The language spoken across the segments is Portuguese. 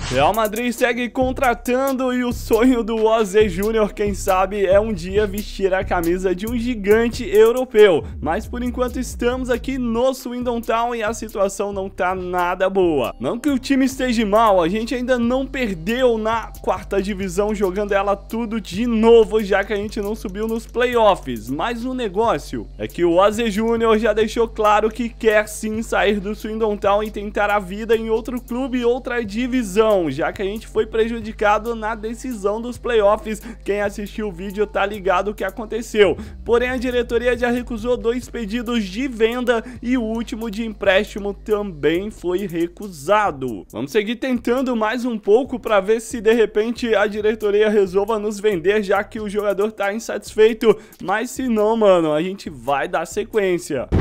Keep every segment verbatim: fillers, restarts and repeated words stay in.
Real Madrid segue contratando e o sonho do José Júnior, quem sabe, é um dia vestir a camisa de um gigante europeu. Mas por enquanto estamos aqui no Swindon Town e a situação não tá nada boa. Não que o time esteja mal, a gente ainda não perdeu na quarta divisão jogando ela tudo de novo, já que a gente não subiu nos playoffs. Mas o negócio é que o José Júnior já deixou claro que quer sim sair do Swindon Town e tentar a vida em outro clube, outra divisão, já que a gente foi prejudicado na decisão dos playoffs. Quem assistiu o vídeo tá ligado o que aconteceu. Porém, a diretoria já recusou dois pedidos de venda e o último de empréstimo também foi recusado. Vamos seguir tentando mais um pouco para ver se de repente a diretoria resolva nos vender, já que o jogador tá insatisfeito. Mas se não, mano, a gente vai dar sequência.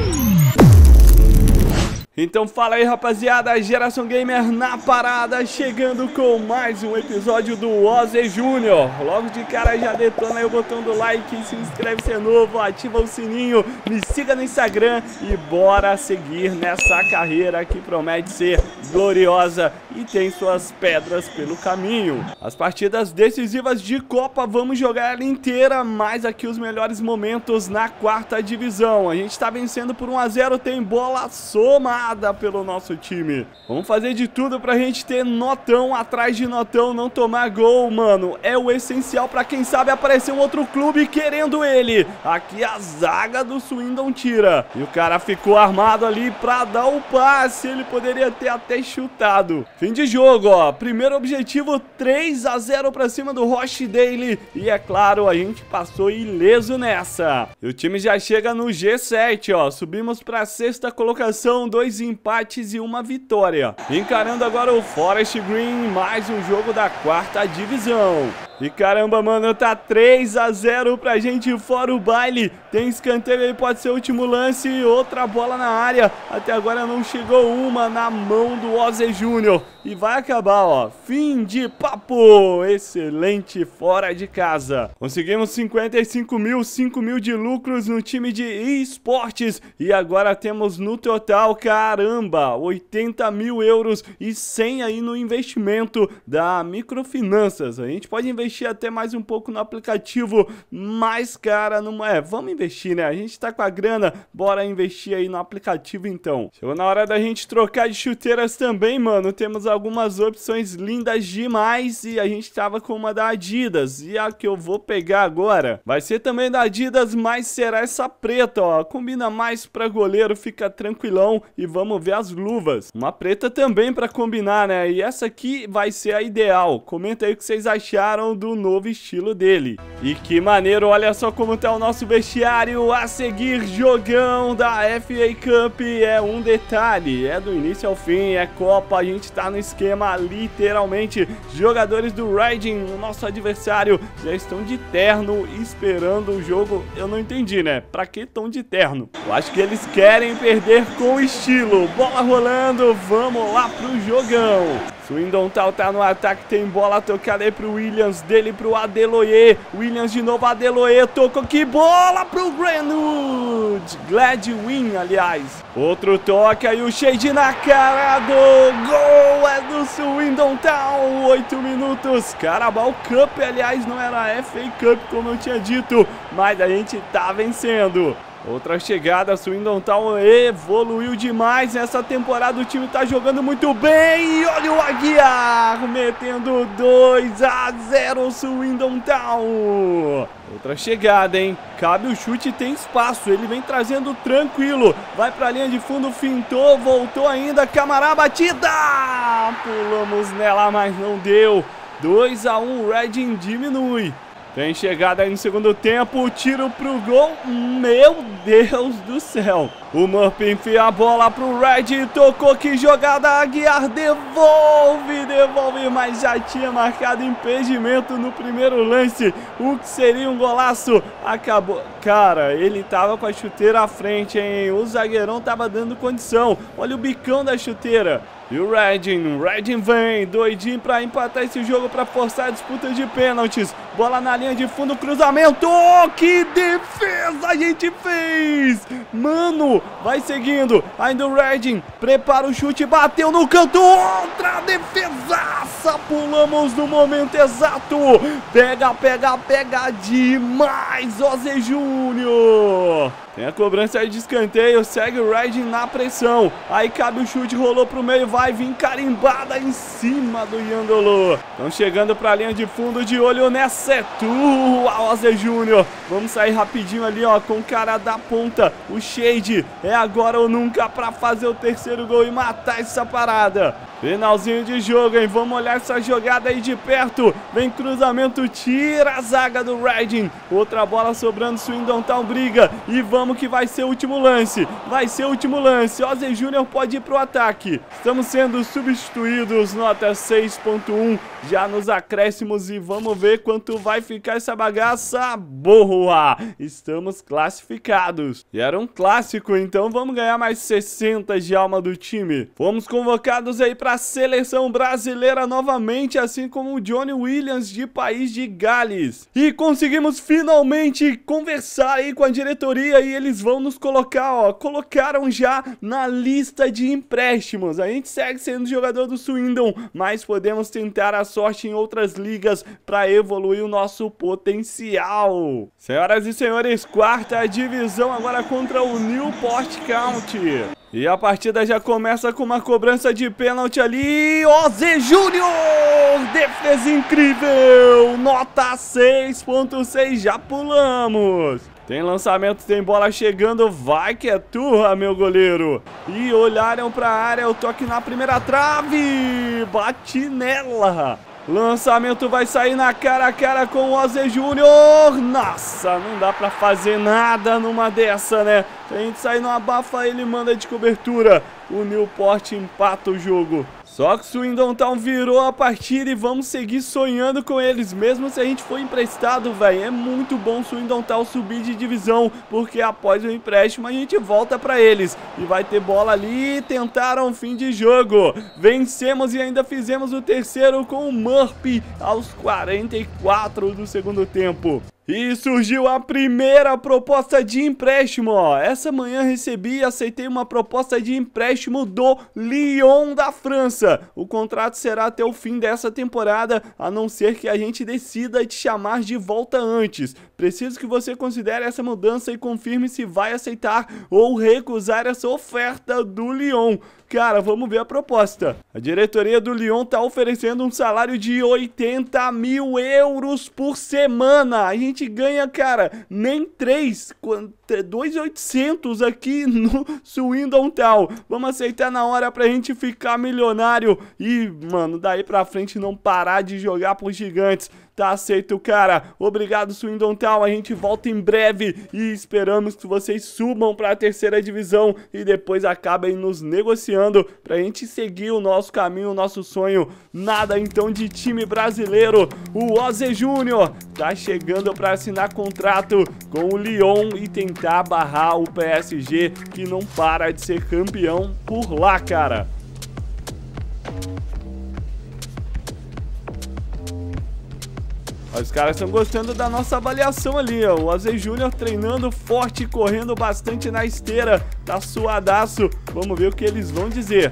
Então fala aí, rapaziada, Geração Gamer na parada, chegando com mais um episódio do José Júnior. Logo de cara já detona aí o botão do like, se inscreve se é novo, ativa o sininho, me siga no Instagram e bora seguir nessa carreira que promete ser gloriosa e tem suas pedras pelo caminho. As partidas decisivas de Copa, vamos jogar ela inteira, mas aqui os melhores momentos na quarta divisão. A gente tá vencendo por um a zero, tem bola somada pelo nosso time. Vamos fazer de tudo pra gente ter notão atrás de notão, não tomar gol, mano. É o essencial pra quem sabe aparecer um outro clube querendo ele. Aqui a zaga do Swindon tira. E o cara ficou armado ali pra dar o passe. Ele poderia ter até chutado. Fim de jogo, ó. Primeiro objetivo, três a zero pra cima do Rochdale. E é claro, a gente passou ileso nessa. E o time já chega no G sete, ó. Subimos pra sexta colocação, dois empates e uma vitória. Encarando agora o Forest Green, mais um jogo da quarta divisão. E caramba, mano, tá três a zero pra gente, fora o baile. Tem escanteio aí, pode ser o último lance. Outra bola na área. Até agora não chegou uma na mão do José Júnior. E vai acabar, ó. Fim de papo. Excelente, fora de casa. Conseguimos cinquenta e cinco mil, cinco mil de lucros no time de esportes. E agora temos no total, caramba, oitenta mil euros e cem aí no investimento da microfinanças. A gente pode investir investir até mais um pouco no aplicativo, mas cara, não é, vamos investir, né? A gente tá com a grana, bora investir aí no aplicativo então. Chegou na hora da gente trocar de chuteiras também, mano. Temos algumas opções lindas demais e a gente tava com uma da Adidas e a que eu vou pegar agora vai ser também da Adidas, mas será essa preta, ó. Combina mais pra goleiro, fica tranquilão. E vamos ver as luvas. Uma preta também pra combinar, né? E essa aqui vai ser a ideal. Comenta aí o que vocês acharam do novo estilo dele. E que maneiro, olha só como tá o nosso vestiário. A seguir, jogão da F A Cup. É um detalhe, é do início ao fim, é Copa, a gente tá no esquema literalmente. Jogadores do Riding, o nosso adversário, já estão de terno esperando o jogo. Eu não entendi, né? Pra que tão de terno? Eu acho que eles querem perder com estilo. Bola rolando, vamos lá pro jogão. Swindon Town tá no ataque, tem bola tocada aí pro Williams, dele pro Adeloye. Williams de novo, Adeloye tocou, que bola pro Greenwood. Gladwin, aliás. Outro toque aí, o Shade na cara do gol, é do Swindon Town. Oito minutos, Carabao Cup, aliás, não era a F A Cup como eu tinha dito, mas a gente tá vencendo. Outra chegada, Swindon Town evoluiu demais nessa temporada, o time tá jogando muito bem. E olha o Aguiar metendo dois a zero, Swindon Town. Outra chegada, hein? Cabe o chute, tem espaço, ele vem trazendo tranquilo. Vai pra linha de fundo, fintou, voltou ainda, Camará, batida! Pulamos nela, mas não deu. dois a um, o Reading diminui. Tem chegada aí no segundo tempo, tiro pro gol, meu Deus do céu. O Murphy enfia a bola pro Red, tocou, que jogada, Aguiar devolve, devolve, mas já tinha marcado impedimento no primeiro lance, o que seria um golaço, acabou. Cara, ele tava com a chuteira à frente, hein, o zagueirão tava dando condição, olha o bicão da chuteira. E o Reading, Reading vem, doidinho pra empatar esse jogo, pra forçar a disputa de pênaltis. Bola na linha de fundo, cruzamento, oh, que defesa a gente fez! Mano, vai seguindo, ainda o Reading, prepara o chute, bateu no canto, outra defesaça! Nossa, pulamos no momento exato. Pega, pega, pega demais, Ozzy Júnior. Tem a cobrança aí de escanteio, segue o Raiden na pressão. Aí cabe o chute, rolou pro meio, vai vir carimbada em cima do Yandolo. Estão chegando pra linha de fundo, de olho nessa, é tua, Ozzy Júnior. Vamos sair rapidinho ali, ó, com o cara da ponta, o Shade. É agora ou nunca pra fazer o terceiro gol e matar essa parada. Finalzinho de jogo, hein? Vamos olhar essa jogada aí de perto. Vem cruzamento, tira a zaga do Raiden. Outra bola sobrando, Swindon Town briga. E vamos que vai ser o último lance. Vai ser o último lance. Ozzy Júnior pode ir pro ataque. Estamos sendo substituídos, nota seis ponto um. Já nos acréscimos e vamos ver quanto vai ficar essa bagaça. Boa! Estamos classificados. E era um clássico, então vamos ganhar mais sessenta de alma do time. Fomos convocados aí para a seleção brasileira novamente, assim como o Johnny Williams de País de Gales. E conseguimos finalmente conversar aí com a diretoria e eles vão nos colocar, ó, colocaram já na lista de empréstimos. A gente segue sendo jogador do Swindon, mas podemos tentar a sorte em outras ligas para evoluir o nosso potencial. Senhoras e senhores, quarta divisão agora contra o Newport County. E a partida já começa com uma cobrança de pênalti ali. Ozzy Júnior! Defesa incrível! Nota seis ponto seis, já pulamos. Tem lançamento, tem bola chegando, vai que é tua, meu goleiro. E olharam pra área, o toque na primeira trave. Bate nela. Lançamento vai sair na cara a cara com o Ozzy Júnior. Nossa, não dá pra fazer nada numa dessa, né? Se a gente sair numa abafa, ele manda de cobertura. O Newport empata o jogo. Só que o Swindon Town virou a partida e vamos seguir sonhando com eles, mesmo se a gente for emprestado, velho. É muito bom o Swindon Town subir de divisão, porque após o empréstimo a gente volta pra eles. E vai ter bola ali, tentaram fim de jogo. Vencemos e ainda fizemos o terceiro com o Murphy aos quarenta e quatro do segundo tempo. E surgiu a primeira proposta de empréstimo, ó. Essa manhã recebi e aceitei uma proposta de empréstimo do Lyon da França. O contrato será até o fim dessa temporada, a não ser que a gente decida te chamar de volta antes. Preciso que você considere essa mudança e confirme se vai aceitar ou recusar essa oferta do Lyon. Cara, vamos ver a proposta. A diretoria do Lyon tá oferecendo um salário de oitenta mil euros por semana. A gente ganha, cara, nem três, dois mil e oitocentos aqui no Swindon Town. Vamos aceitar na hora pra gente ficar milionário e, mano, daí pra frente não parar de jogar pros gigantes. Tá aceito, cara. Obrigado, Swindon Town. A gente volta em breve e esperamos que vocês subam para a terceira divisão e depois acabem nos negociando pra gente seguir o nosso caminho, o nosso sonho. Nada então de time brasileiro. O Ozzy Júnior tá chegando para assinar contrato com o Lyon e tentar barrar o P S G, que não para de ser campeão por lá, cara. Os caras estão gostando da nossa avaliação ali, ó. O Ozzy Júnior treinando forte, correndo bastante na esteira. Tá suadaço. Vamos ver o que eles vão dizer.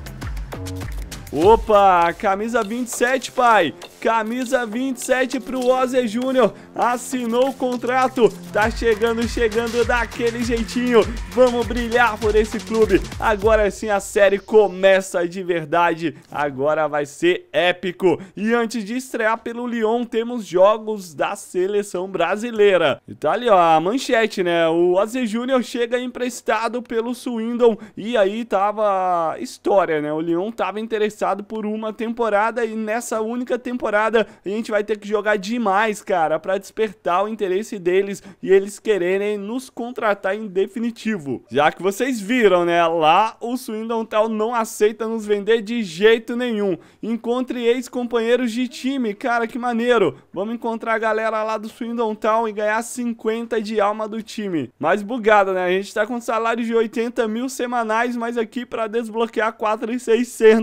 Opa, camisa vinte e sete, pai. Camisa vinte e sete pro Ozzy Júnior. Assinou o contrato. Tá chegando, chegando daquele jeitinho. Vamos brilhar por esse clube. Agora sim a série começa de verdade. Agora vai ser épico. E antes de estrear pelo Lyon, temos jogos da seleção brasileira. E tá ali, ó, a manchete, né? O Ozzy Júnior chega emprestado pelo Swindon. E aí tava história, né? O Lyon tava interessado por uma temporada e nessa única temporada a gente vai ter que jogar demais, cara, pra despertar o interesse deles e eles quererem nos contratar em definitivo. Já que vocês viram, né, lá o Swindon Town não aceita nos vender de jeito nenhum. Encontre ex-companheiros de time, cara, que maneiro. Vamos encontrar a galera lá do Swindon Town e ganhar cinquenta de alma do time. Mais bugado, né, a gente tá com salário de oitenta mil semanais, mas aqui pra desbloquear quatro mil e seiscentos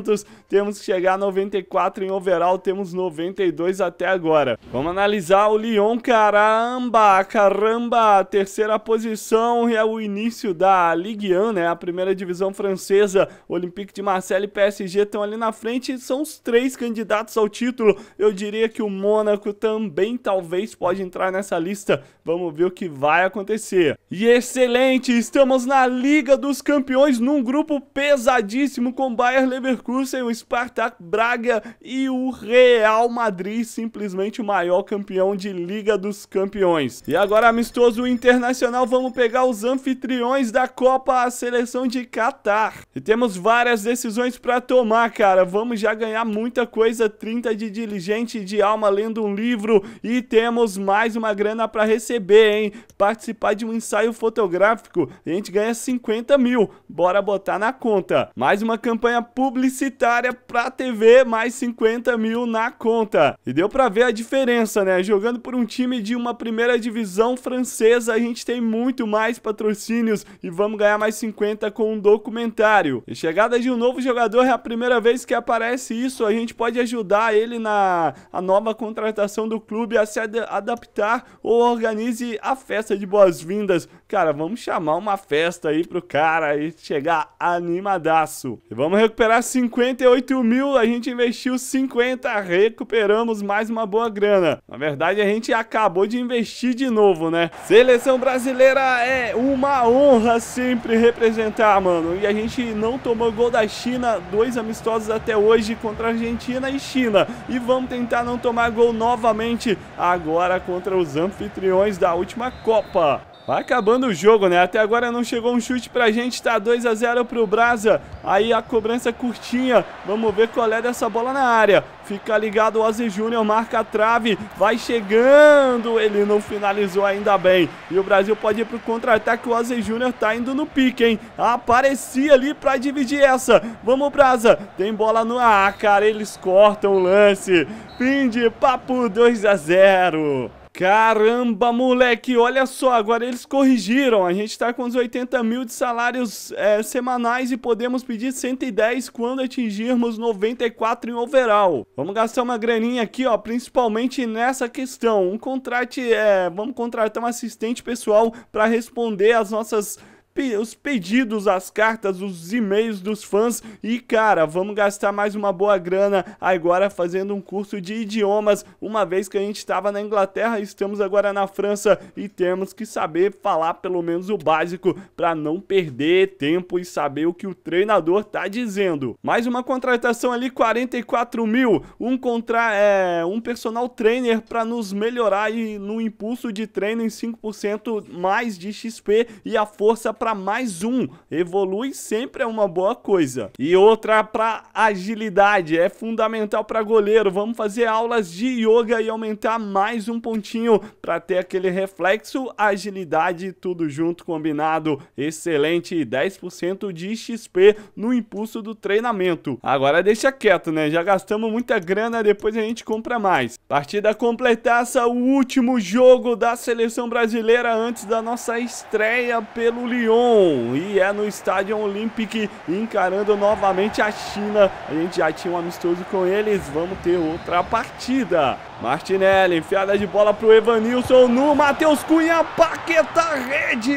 temos que chegar a noventa e quatro em overall, temos noventa e dois até agora. Vamos analisar o Lyon, caramba, caramba, terceira posição, é o início da Ligue um, né, a primeira divisão francesa. Olympique de Marseille e P S G estão ali na frente, são os três candidatos ao título. Eu diria que o Mônaco também talvez pode entrar nessa lista, vamos ver o que vai acontecer. E excelente, estamos na Liga dos Campeões, num grupo pesadíssimo com Bayer Leverkusen, o Spartak Braga e o Real Madrid, simplesmente o maior campeão de Liga dos Campeões. E agora, amistoso internacional, vamos pegar os anfitriões da Copa, a seleção de Catar. E temos várias decisões para tomar, cara. Vamos já ganhar muita coisa, trinta de diligente de alma lendo um livro, e temos mais uma grana para receber, hein? Participar de um ensaio fotográfico, a gente ganha cinquenta mil, bora botar na conta. Mais uma campanha publicitária pra T V, mais cinquenta mil na conta. E deu pra ver a diferença, né? Jogando por um time de uma primeira divisão francesa, a gente tem muito mais patrocínios e vamos ganhar mais cinquenta com um documentário. E chegada de um novo jogador é a primeira vez que aparece isso, a gente pode ajudar ele na a nova contratação do clube a se ad adaptar ou organize a festa de boas-vindas. Cara, vamos chamar uma festa aí pro cara e chegar animadaço. E vamos recuperar cinquenta e oito mil, a gente investiu cinquenta, recuperamos mais uma boa grana. Na verdade, a gente acabou de investir de novo, né? Seleção brasileira é uma honra sempre representar, mano. E a gente não tomou gol da China, dois amistosos até hoje contra a Argentina e China. E vamos tentar não tomar gol novamente agora contra os anfitriões da última Copa. Vai acabando o jogo, né? Até agora não chegou um chute pra gente, tá dois a zero pro Brasa. Aí a cobrança curtinha, vamos ver qual é dessa bola na área. Fica ligado, o Ozzy Júnior marca a trave, vai chegando, ele não finalizou ainda bem. E o Brasil pode ir pro contra-ataque, o Ozzy Júnior tá indo no pique, hein? Aparecia ali pra dividir essa. Vamos, Brasa, tem bola no ar, ah, cara, eles cortam o lance. Fim de papo, dois a zero. Caramba, moleque, olha só, agora eles corrigiram, a gente tá com uns oitenta mil de salários é, semanais e podemos pedir cento e dez quando atingirmos noventa e quatro em overall. Vamos gastar uma graninha aqui, ó, principalmente nessa questão, um contrato, é, vamos contratar um assistente pessoal para responder as nossas... os pedidos, as cartas, os e-mails dos fãs. E cara, vamos gastar mais uma boa grana agora fazendo um curso de idiomas, uma vez que a gente estava na Inglaterra, estamos agora na França e temos que saber falar pelo menos o básico para não perder tempo e saber o que o treinador tá dizendo. Mais uma contratação ali, quarenta e quatro mil, um, contra, é, um personal trainer para nos melhorar e no impulso de treino em cinco por cento mais de X P e a força para mais um, evolui sempre é uma boa coisa. E outra para agilidade, é fundamental para goleiro, vamos fazer aulas de yoga e aumentar mais um pontinho para ter aquele reflexo, agilidade, tudo junto combinado, excelente, dez por cento de X P no impulso do treinamento. Agora deixa quieto, né, já gastamos muita grana, depois a gente compra mais. Partida completaça, o último jogo da seleção brasileira antes da nossa estreia pelo Lyon. E é no Estádio Olympique, encarando novamente a China. A gente já tinha um amistoso com eles, vamos ter outra partida. Martinelli, enfiada de bola pro Evanilson, no Matheus Cunha, Paquetá, rede!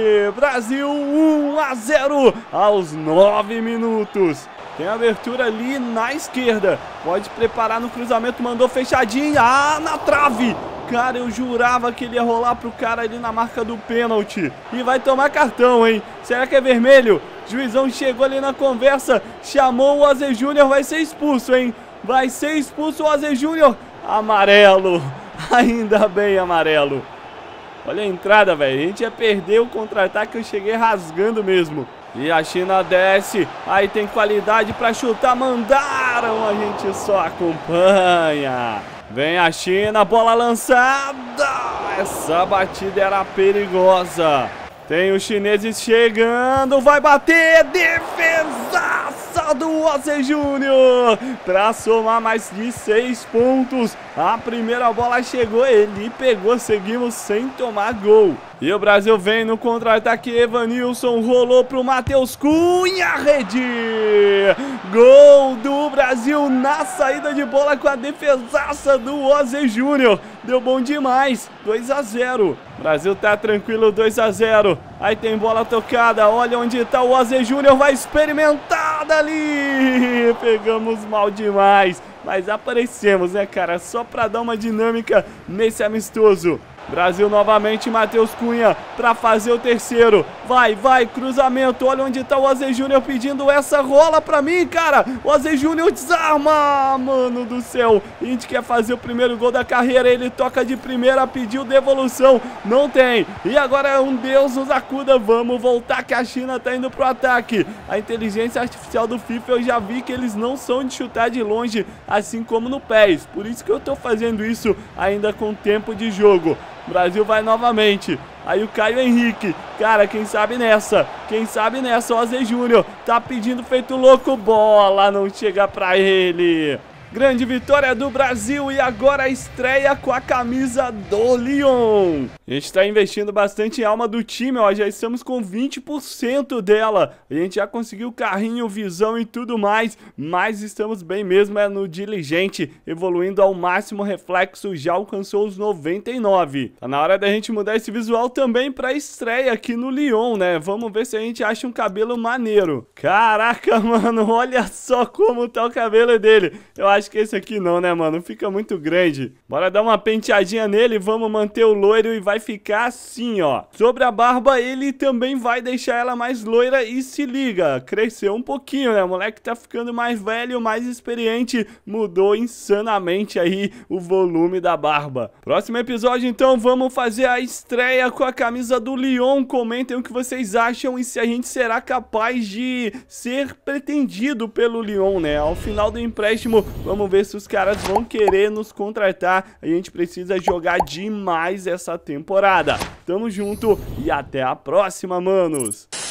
Brasil um a zero aos nove minutos. Tem abertura ali na esquerda, pode preparar no cruzamento, mandou fechadinha, ah, na trave! Cara, eu jurava que ele ia rolar pro cara ali na marca do pênalti. E vai tomar cartão, hein? Será que é vermelho? Juizão chegou ali na conversa, chamou o Ozzy Júnior, vai ser expulso, hein? Vai ser expulso o Ozzy Júnior. Amarelo. Ainda bem amarelo. Olha a entrada, velho. A gente ia perder o contra-ataque, eu cheguei rasgando mesmo. E a China desce, aí tem qualidade pra chutar, mandaram, a gente só acompanha. Vem a China, bola lançada, essa batida era perigosa. Tem os chineses chegando, vai bater, defesaça bola do Ozzy Júnior para somar mais de seis pontos. A primeira bola chegou, ele pegou, seguimos sem tomar gol. E o Brasil vem no contra-ataque, Evanilson rolou pro Matheus Cunha, rede! Gol do Brasil na saída de bola com a defesaça do Ozzy Júnior. Deu bom demais, dois a zero. Brasil tá tranquilo, dois a zero. Aí tem bola tocada, olha onde tá o Ozzy Júnior, vai experimentar dali. Pegamos mal demais, mas aparecemos, né, cara? Só pra dar uma dinâmica nesse amistoso. Brasil novamente, Matheus Cunha para fazer o terceiro. Vai, vai, cruzamento. Olha onde tá o Ozzy Júnior pedindo essa, rola pra mim, cara. O Ozzy Júnior desarma, mano do céu. A gente quer fazer o primeiro gol da carreira. Ele toca de primeira, pediu devolução. Não tem. E agora é um Deus nos acuda. Vamos voltar que a China tá indo pro ataque. A inteligência artificial do FIFA, eu já vi que eles não são de chutar de longe, assim como no P E S. Por isso que eu tô fazendo isso ainda com tempo de jogo. Brasil vai novamente. Aí o Caio Henrique, cara, quem sabe nessa, quem sabe nessa, o Ozzy Júnior tá pedindo feito louco, bola não chega pra ele. Grande vitória do Brasil e agora a estreia com a camisa do Lyon. A gente está investindo bastante em alma do time, ó, já estamos com vinte por cento dela. A gente já conseguiu carrinho, visão e tudo mais, mas estamos bem mesmo é no diligente, evoluindo ao máximo reflexo, já alcançou os noventa e nove. Tá na hora da gente mudar esse visual também para estreia aqui no Lyon, né? Vamos ver se a gente acha um cabelo maneiro. Caraca, mano, olha só como tá o cabelo dele. Eu acho Acho que esse aqui não, né, mano? Fica muito grande. Bora dar uma penteadinha nele, vamos manter o loiro e vai ficar assim, ó. Sobre a barba, ele também vai deixar ela mais loira e se liga, cresceu um pouquinho, né? O moleque tá ficando mais velho, mais experiente, mudou insanamente aí o volume da barba. Próximo episódio, então, vamos fazer a estreia com a camisa do Lyon. Comentem o que vocês acham e se a gente será capaz de ser pretendido pelo Lyon, né? Ao final do empréstimo, vamos ver se os caras vão querer nos contratar. A gente precisa jogar demais essa temporada. Tamo junto e até a próxima, manos!